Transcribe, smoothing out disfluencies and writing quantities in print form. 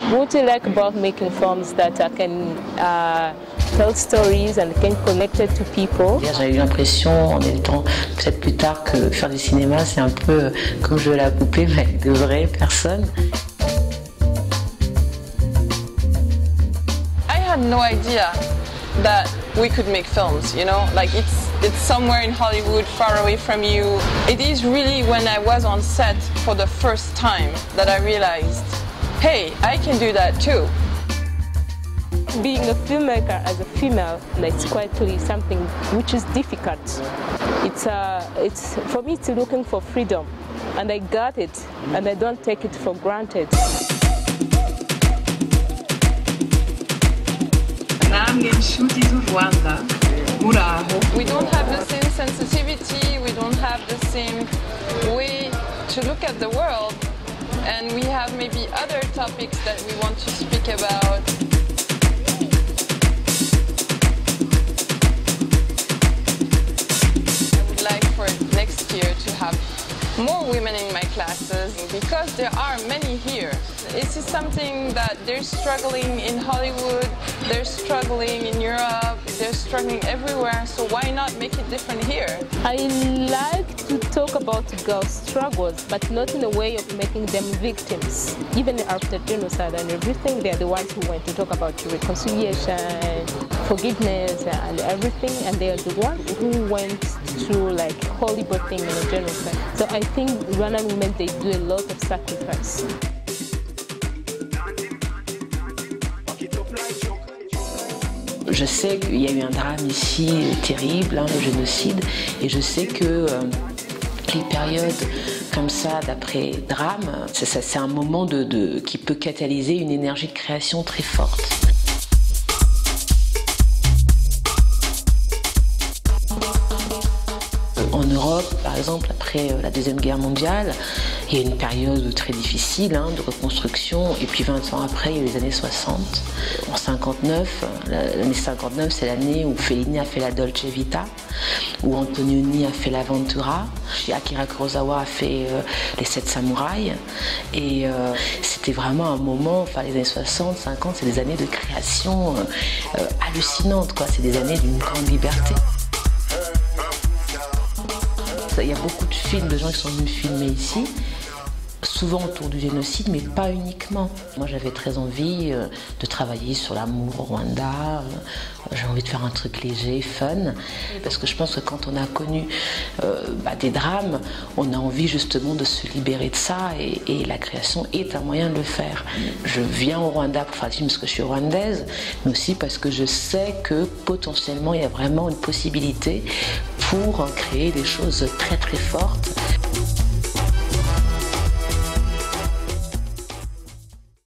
What I like about making films that I can tell stories and can connect it to people. J'avais eu l'impression, en étant peut-être plus tard, que faire du cinéma, c'est un peu comme jouer à la poupée, mais avec de vraies personnes. I had no idea that we could make films, you know, like it's somewhere in Hollywood, far away from you. It is really when I was on set for the first time that I realized, hey, I can do that too. Being a filmmaker as a female, it's quite really something which is difficult. It's for me, it's looking for freedom, and I got it, and I don't take it for granted. We don't have the same sensitivity, we don't have the same way to look at the world, and we have maybe other topics that we want to speak about. I would like for next year to have more women in my classes, because there are many here. This is something that they're struggling in Hollywood, they're struggling in Europe, they're struggling everywhere, so why not make it different here? I like to talk about girls' struggles, but not in a way of making them victims. Even after genocide and everything, they're the ones who went to talk about reconciliation, forgiveness and everything, and they are the ones who went through like horrible things in a genocide. So I think Rwandan women, they do a lot of sacrifice. Je sais qu'il y a eu un drame ici terrible, le génocide, et je sais que les périodes comme ça d'après-drame, c'est un moment qui peut catalyser une énergie de création très forte. En Europe, par exemple, après la Deuxième Guerre mondiale, il y a une période très difficile de reconstruction, et puis 20 ans après, il y a les années 60. En 59, l'année 59, c'est l'année où Fellini a fait la Dolce Vita, où Antonioni a fait l'Aventura, Akira Kurosawa a fait les 7 samouraïs, et c'était vraiment un moment, enfin les années 60, 50, c'est des années de création hallucinantes, quoi. C'est des années d'une grande liberté. Il y a beaucoup de films, de gens qui sont venus filmer ici, souvent autour du génocide, mais pas uniquement. Moi, j'avais très envie de travailler sur l'amour au Rwanda. J'ai envie de faire un truc léger, fun, parce que je pense que quand on a connu des drames, on a envie justement de se libérer de ça, et la création est un moyen de le faire. Je viens au Rwanda pour faire des films parce que je suis rwandaise, mais aussi parce que je sais que potentiellement, il y a vraiment une possibilité pour créer des choses très très fortes.